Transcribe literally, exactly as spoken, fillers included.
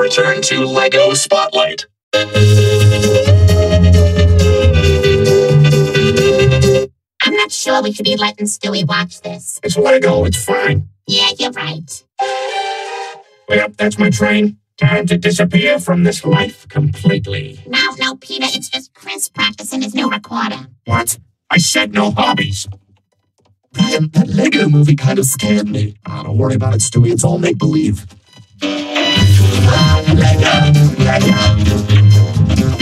return to Lego Spotlight. I'm not sure we should be letting Stewie watch this. It's Lego, it's fine. Yeah, you're right. Yep, that's my train. Time to disappear from this life completely. No, no, Peter, it's just Chris practicing his new recorder. What? I said no hobbies. Man, that Lego movie kind of scared me. Oh, don't worry about it, Stewie. It's all make-believe. Lego, Lego.